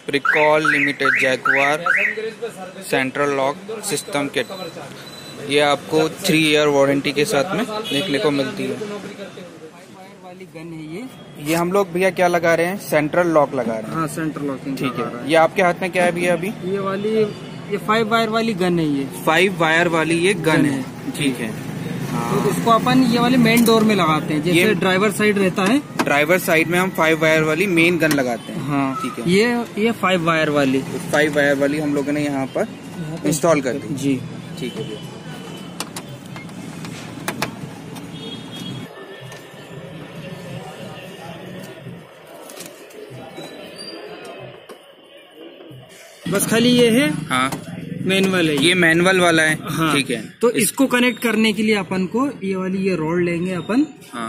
Pricol limited Jaguar central lock system kit. ये आपको 3 year warranty के साथ में देखने को मिलती है। वाली गन है ये हम लोग भैया क्या लगा रहे हैं? सेंट्रल लॉक लगा रहे हैं। हाँ, सेंट्रल लॉकिंग। ठीक है। ये आपके हाथ में क्या है भैया अभी? ये 5 वायर वाली गन है। ये 5 वायर वाली ये गन है। ठीक है। तो इसको अपन ये वाले मेन डोर में लगाते हैं, जैसे ड्राइवर साइड रहता है। ड्राइवर साइड में हम 5 वायर वाली मेन गन लगाते हैं। हाँ, ठीक है। ये 5 वायर वाली हम लोगों ने यहाँ पर इंस्टॉल कर दी जी। ठीक है भैया। बस खाली ये है। हाँ, मैनुअल है। ये मैनुअल वाला है। हाँ, ठीक है। तो इसको कनेक्ट करने के लिए अपन को ये रॉड लेंगे अपन। हाँ,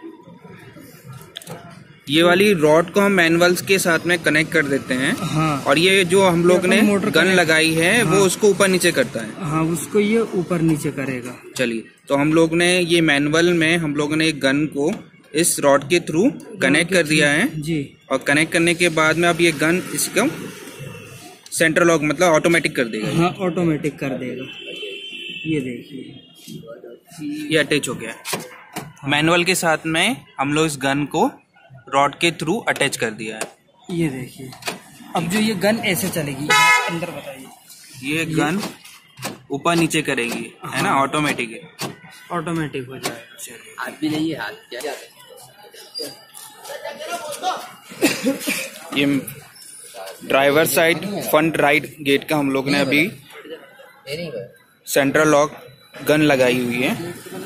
ये वाली रॉड को हम मैनुअल्स के साथ में कनेक्ट कर देते हैं। हाँ, और ये जो हम लोग ने गन लगाई है। हाँ, वो उसको ऊपर नीचे करता है। हाँ, उसको ये ऊपर नीचे करेगा। चलिए, तो हम लोग ने ये मैनुअल में हम लोगों ने गन को इस रॉड के थ्रू कनेक्ट कर दिया है जी। और कनेक्ट करने के बाद में अब ये गन इसको सेंट्रल लॉक मतलब ऑटोमेटिक कर देगा। हाँ, ऑटोमेटिक कर देगा। ये देखिए, ये अटैच हो गया है। मैनुअल के साथ में हम लोग इस गन को रॉड के थ्रू अटैच कर दिया है। ये देखिए, अब जो ये गन ऐसे चलेगी अंदर, बताइए। ये गन ऊपर नीचे करेगी। हाँ, है ना, ऑटोमेटिक है। ऑटोमेटिक हो जाएगा। हाथ भी नहीं है, हाथ क्या ये driver side front right gate का हम लोग ने अभी सेंट्रल लॉक गन लगाई हुई है।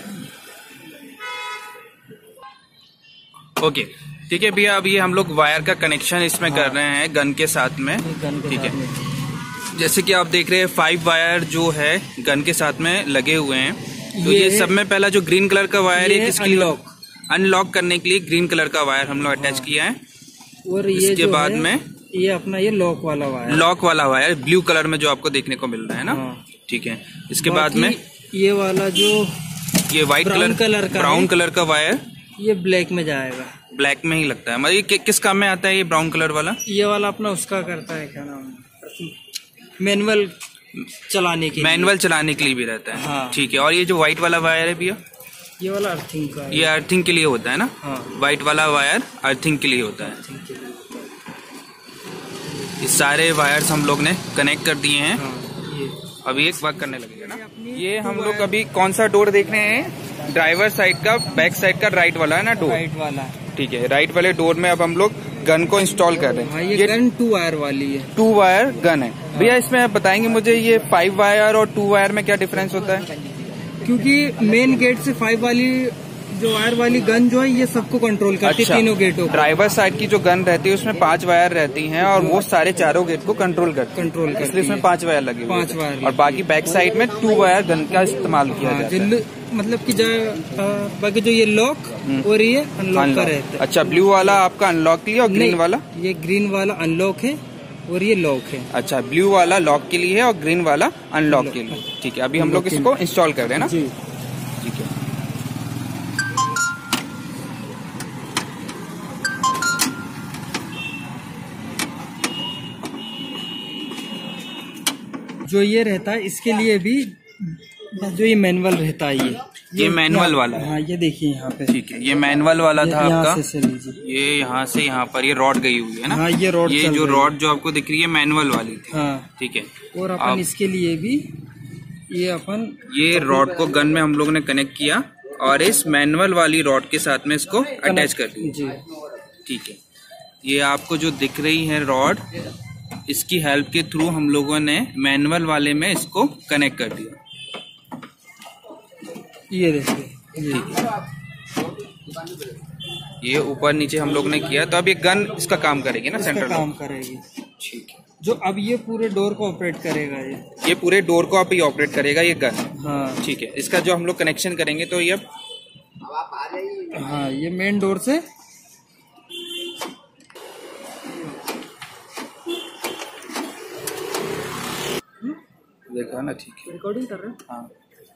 ओके, ठीक है भैया। अब ये हम लोग वायर का कनेक्शन इसमें कर रहे हैं गन के साथ में। ठीक है। जैसे कि आप देख रहे हैं 5 वायर जो है गन के साथ में लगे हुए हैं। तो ये सब में पहला जो ग्रीन कलर का वायर है किसके लिए? अनलॉक करने के लिए ग्रीन कलर का वायर हम लोग अटैच किया है। और ये इसके बाद में ये अपना ये लॉक वाला वायर ब्लू कलर में जो आपको देखने को मिल रहा है ना। हाँ। ठीक है। इसके बाद में ये वाला जो ये व्हाइट ब्राउन कलर का वायर ये ब्लैक में जाएगा। ब्लैक में ही लगता है। मतलब ये किस काम में आता है ये ब्राउन कलर वाला? ये वाला अपना उसका करता है, क्या नाम है, मैनुअल चलाने के लिए भी रहता है। हाँ। ठीक है। और ये जो व्हाइट वाला वायर है भैया, ये वाला अर्थिंग का है। ये अर्थिंग के लिए होता है ना। हाँ। व्हाइट वाला वायर अर्थिंग के लिए होता है। ये सारे वायर्स हम लोग ने कनेक्ट कर दिए हैं। हाँ, अभी एक वर्क करने लगेगा ना। ये हम लोग अभी कौन सा डोर देख रहे हैं? ड्राइवर साइड का, बैक साइड का राइट वाला है ना डोर। राइट वाला। ठीक है। राइट वाले डोर में अब हम लोग गन को इंस्टॉल कर रहे हैं। हाँ, ये गन 2 वायर वाली है। 2 वायर गन है। भैया इसमें आप बताएंगे मुझे ये 5 वायर और 2 वायर में क्या डिफरेंस होता है? क्योंकि मेन गेट से 5 वाली जो वायर वाली गन जो है ये सबको कंट्रोल करती है। तीनों गेटों को। ड्राइवर साइड की जो गन रहती है उसमें 5 वायर रहती हैं और वो सारे चारों गेट को कंट्रोल करती है। इसलिए इसमें 5 वायर लगे हुए हैं। 5 वायर। और बाकी बैक साइड में 2 वायर गन का इस्तेमाल किया जाता है। मतलब कि बाकी जो ये लॉक और ये अनलॉक का रहता है। अच्छा, ब्लू वाला आपका अनलॉक के लिए और ग्रीन वाला? ये ग्रीन वाला अनलॉक है और ये लॉक है। अच्छा, ब्लू वाला लॉक के लिए है और ग्रीन वाला अनलॉक के लिए। ठीक है। अभी हम लोग इसको इंस्टॉल कर रहे हैं ना। जी। ठीक है। जो ये रहता है इसके लिए भी जो ये मैनुअल रहता है ये मैनुअल वाला है। हाँ, ये देखिए यहाँ पे। ठीक है। ये मैनुअल वाला था आपका। यहाँ से लीजिए। ये यहाँ से यहाँ पर ये रॉड गई हुई है ना। हाँ, ये रॉड जो रॉड जो आपको दिख रही है मैनुअल वाली थी। हाँ। ठीक है। और अपन इसके लिए भी ये रॉड को गन में हम लोग ने कनेक्ट किया और इस मैनुअल वाली रॉड के साथ में इसको अटैच कर दिया। ठीक है। ये आपको जो दिख रही है रॉड, इसकी हेल्प के थ्रू हम लोगों ने मैनुअल वाले में इसको कनेक्ट कर दिया। ये देखिए, ये ऊपर नीचे हम लोग ने किया। तो अब ये गन इसका काम करेगी ना, सेंट्रल काम करेगी। ठीक है। जो अब ये पूरे डोर को ऑपरेट करेगा। ये पूरे डोर को अब ये ऑपरेट करेगा ये गन। हाँ। ठीक है। इसका जो हम लोग कनेक्शन करेंगे तो ये हाँ, ये मेन डोर से देखा ना। ठीक है। रिकॉर्डिंग कर रहे हैं। हाँ।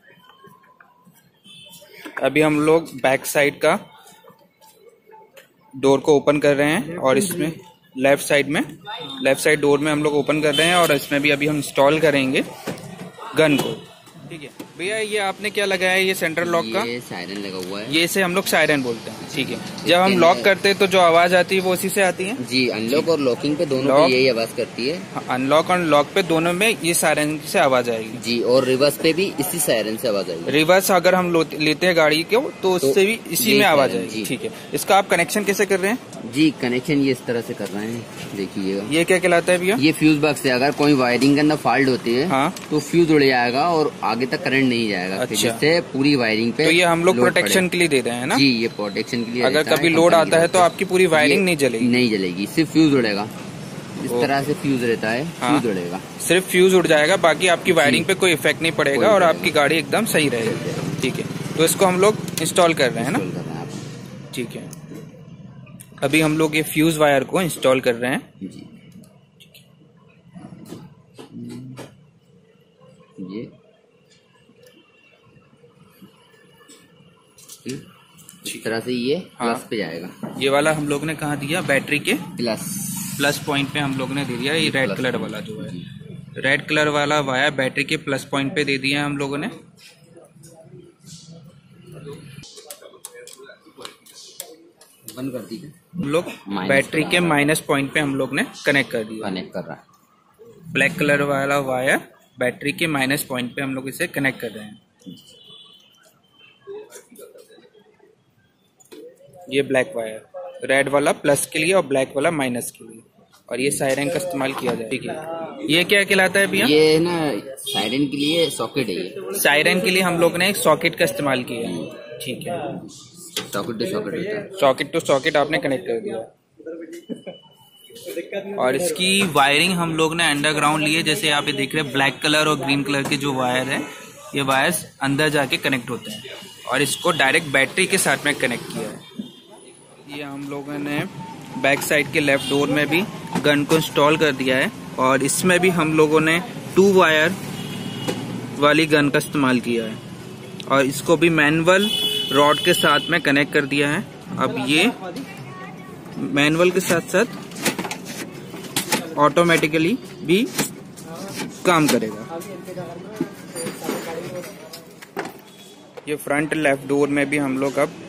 अभी हम लोग बैक साइड का डोर को ओपन कर रहे हैं और इसमें लेफ्ट साइड डोर में हम लोग ओपन कर रहे हैं और इसमें भी अभी हम इंस्टॉल करेंगे गन को। ठीक है भैया, ये आपने क्या लगाया है? ये सेंट्रल लॉक का ये सायरन लगा हुआ है। ये इसे हम लोग सायरन बोलते हैं। ठीक है, जब हम लॉक करते हैं तो जो आवाज आती है वो उसी से आती है जी। अनलॉक और लॉकिंग पे दोनों पे यही आवाज करती है। अनलॉक और लॉक पे दोनों में ये सायरन से आवाज आएगी जी। और रिवर्स पे भी इसी सायरन से आवाज आएगी। रिवर्स अगर हम लेते हैं गाड़ी को तो उससे भी इसी में आवाज आएगी। ठीक है, इसका आप कनेक्शन कैसे कर रहे हैं? जी, कनेक्शन ये इस तरह से कर रहे हैं, देखिएगा। ये क्या कहलाता है भैया? ये फ्यूज बॉक्स है। अगर कोई वायरिंग के अंदर फॉल्ट होती है हाँ, तो फ्यूज उड़ जाएगा और आगे तक करंट नहीं जाएगा। अच्छा। जिससे पूरी वायरिंग पे तो ये हम लोग प्रोटेक्शन के लिए दे रहे हैं ना? जी, ये प्रोटेक्शन के लिए। अगर कभी लोड आता है तो आपकी पूरी वायरिंग नहीं जलेगी? नहीं जलेगी, सिर्फ फ्यूज उड़ेगा। इस तरह से फ्यूज रहता है। हाँ, फ्यूज उड़ेगा, सिर्फ फ्यूज उड़ जाएगा, बाकी आपकी वायरिंग पे कोई इफेक्ट नहीं पड़ेगा और आपकी गाड़ी एकदम सही रहेगी। ठीक है, तो इसको हम लोग इंस्टॉल कर रहे हैं ना? ठीक है, अभी हम लोग ये फ्यूज वायर को इंस्टॉल कर रहे हैं जी। ये इस तरह से ये प्लस पे जाएगा। ये वाला हम लोग ने कहाँ दिया? बैटरी के प्लस पॉइंट पे हम लोग ने दे दिया। ये रेड कलर वाला जो है, रेड कलर वाला वायर बैटरी के प्लस पॉइंट पे दे दिया है हम लोगों ने। बंद कर दीजिए। हम लोग बैटरी के माइनस पॉइंट पे हम लोग ने कनेक्ट कर दिया। कनेक्ट कर रहा है। ब्लैक कलर वाला वायर बैटरी के माइनस पॉइंट पे हम लोग इसे कनेक्ट कर रहे हैं। ये ब्लैक वायर, रेड वाला प्लस के लिए और ब्लैक वाला माइनस के लिए, और ये सायरन का इस्तेमाल किया जाए। ठीक है, ये क्या कहलाता है भैया? ये ना सायरन के लिए सॉकेट है। ये सायरन के लिए हम लोग ने एक सॉकेट का इस्तेमाल किया है। ठीक है, सॉकेट टू सॉकेट आपने कनेक्ट कर दिया। और इसकी वायरिंग हम लोग ने अंडरग्राउंड लिए, जैसे आप ये देख रहे हैं ब्लैक कलर और ग्रीन कलर के जो वायर है, ये वायर्स अंदर जाके कनेक्ट होते हैं और इसको डायरेक्ट बैटरी के साथ में कनेक्ट किया है। ये हम लोगों ने बैक साइड के लेफ्ट डोर में भी गन को इंस्टॉल कर दिया है और इसमें भी हम लोगों ने 2 वायर वाली गन का इस्तेमाल किया है और इसको भी मैनुअल रॉड के साथ में कनेक्ट कर दिया है। अब ये मैनुअल के साथ साथ ऑटोमेटिकली भी काम करेगा। ये फ्रंट लेफ्ट डोर में भी हम लोग अब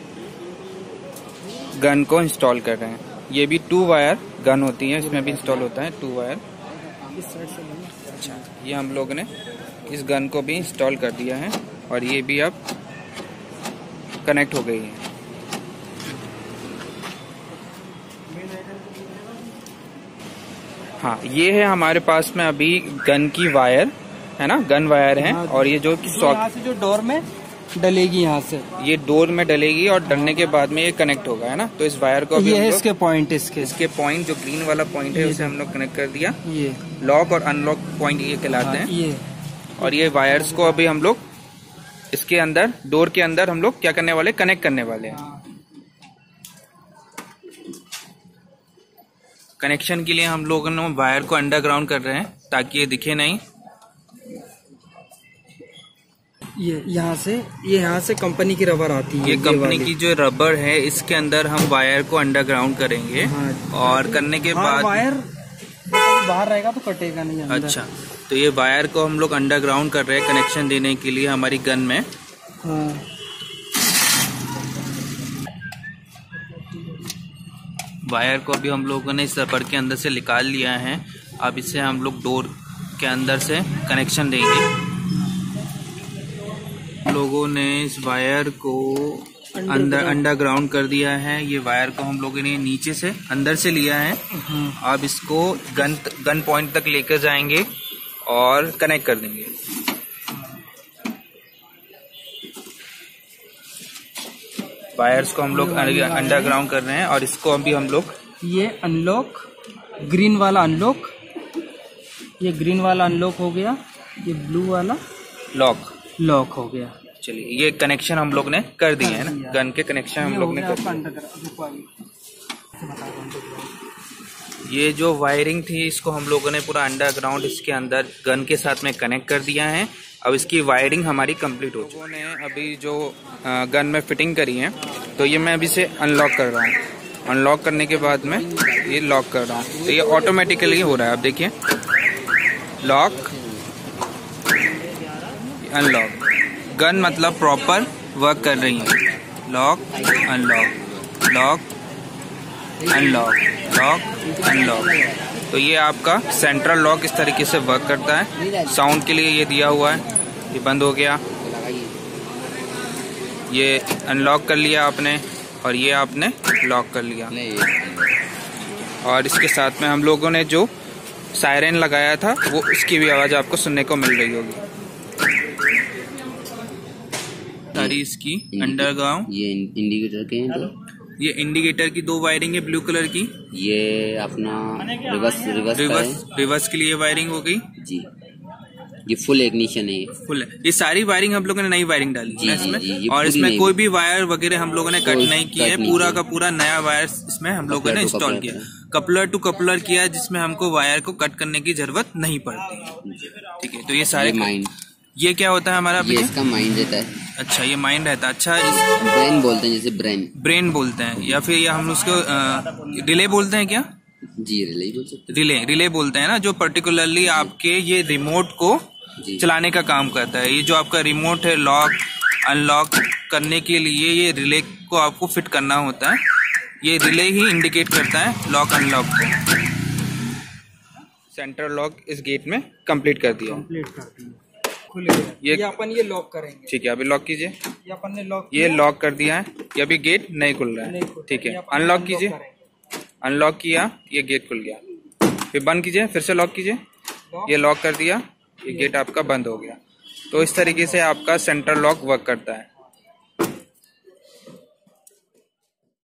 गन को इंस्टॉल कर रहे हैं। ये भी 2 वायर गन होती है, इसमें भी इंस्टॉल होता है 2 वायर। अच्छा, ये हम लोग ने इस गन को भी इंस्टॉल कर दिया है और ये भी अब कनेक्ट हो गई है। हाँ, ये है हमारे पास में अभी गन की वायर है ना, गन वायर है। और ये जो यहाँ से जो डोर में डलेगी, यहाँ से ये डोर में डलेगी और डलने के बाद में ये कनेक्ट होगा, है ना। तो इस वायर को ये है इसके पॉइंट, इसके पॉइंट जो ग्रीन वाला पॉइंट है उसे हम लोग कनेक्ट कर दिया। ये लॉक और अनलॉक पॉइंट ये कहलाते हैं। ये और ये वायर्स को अभी हम लोग इसके अंदर, डोर के अंदर हम लोग क्या करने वाले, कनेक्ट करने वाले हैं। कनेक्शन के लिए हम लोग वायर को अंडरग्राउंड कर रहे हैं ताकि ये दिखे नहीं। ये यहाँ से कंपनी की रबर आती है। ये कंपनी की जो रबर है, इसके अंदर हम वायर को अंडरग्राउंड करेंगे। हाँ, और करने के बाद वायर बाहर रहेगा तो कटेगा नहीं अंदर। अच्छा, तो ये वायर को हम लोग अंडरग्राउंड कर रहे हैं कनेक्शन देने के लिए हमारी गन में। हाँ। वायर को अभी हम लोगों ने इस रबर के अंदर से निकाल लिया है। अब इसे हम लोग डोर के अंदर से कनेक्शन देंगे। लोगों ने इस वायर को अंडरग्राउंड कर दिया है। ये वायर को हम लोगों ने नीचे से अंदर से लिया है। अब इसको गन पॉइंट तक लेकर जाएंगे और कनेक्ट कर देंगे। वायर्स को हम लोग अंडरग्राउंड कर रहे हैं और इसको अभी हम लोग ये अनलॉक, ग्रीन वाला अनलॉक, ये ग्रीन वाला अनलॉक हो गया, ये ब्लू वाला लॉक हो गया। चलिए, ये कनेक्शन हम लोग ने कर दिए है ना, गन के कनेक्शन हम लोग ने कर दिए। ये जो वायरिंग थी इसको हम लोगों ने पूरा अंडरग्राउंड इसके अंदर गन के साथ में कनेक्ट कर दिया है। अब इसकी वायरिंग हमारी कंप्लीट हो चुकी है। अभी जो गन में फिटिंग करी है, तो ये मैं अभी से अनलॉक कर रहा हूँ। अनलॉक करने के बाद में ये लॉक कर रहा हूँ, तो ये ऑटोमेटिकली हो रहा है। आप देखिए, लॉक, अनलॉक। गन मतलब प्रॉपर वर्क कर रही है। Lock unlock, lock unlock, lock unlock. तो ये आपका सेंट्रल लॉक इस तरीके से वर्क करता है। साउंड के लिए ये दिया हुआ है। ये बंद हो गया, ये अनलॉक कर लिया आपने, और ये आपने लॉक कर लिया। और इसके साथ में हम लोगों ने जो सायरन लगाया था वो उसकी भी आवाज आपको सुनने को मिल रही होगी। सारी इसकी अंडरग्राउंड, ये इंडिकेटर के हैं तो ये इंडिकेटर की 2 वायरिंग है ब्लू कलर की। ये अपना रिवर्स के लिए वायरिंग हो गई जी। ये फुल इग्निशन है, फुल है। ये सारी वायरिंग हम लोगों ने नई वायरिंग डाली जी, है इसमें। जी, और इसमें कोई भी वायर वगैरह हम लोगों ने कट नहीं किया है। पूरा का पूरा नया वायर इसमें हम लोगों ने इंस्टॉल किया। कपलर टू कपलर किया, जिसमें हमको वायर को कट करने की जरूरत नहीं पड़ती है। ठीक है, तो ये सारे माइंड, ये क्या होता है हमारा? ये इसका माइंड रहता है। अच्छा, ये माइंड रहता है। अच्छा, ब्रेन बोलते हैं, जैसे ब्रेन बोलते हैं, या फिर या हम उसको रिले बोलते हैं क्या? जी, रिले बोल सकते हैं। रिले बोलते हैं ना, जो पर्टिकुलरली आपके ये रिमोट को चलाने का काम करता है। ये जो आपका रिमोट है लॉक अनलॉक करने के लिए, ये रिले को आपको फिट करना होता है। ये रिले ही इंडिकेट करता है लॉक अनलॉक को। सेंटर लॉक इस गेट में कंप्लीट कर दिया। खुल गया। ये अपन ये लॉक करेंगे। ठीक है, अभी लॉक कीजिए। ये अपन ने लॉक, ये लॉक कर दिया है। ये अभी गेट नहीं खुल रहा है। ठीक है, अनलॉक कीजिए। अनलॉक किया, ये गेट खुल गया। फिर बंद कीजिए, फिर से लॉक कीजिए। ये लॉक कर दिया, ये गेट आपका बंद हो गया। तो इस तरीके से आपका सेंटर लॉक वर्क करता है।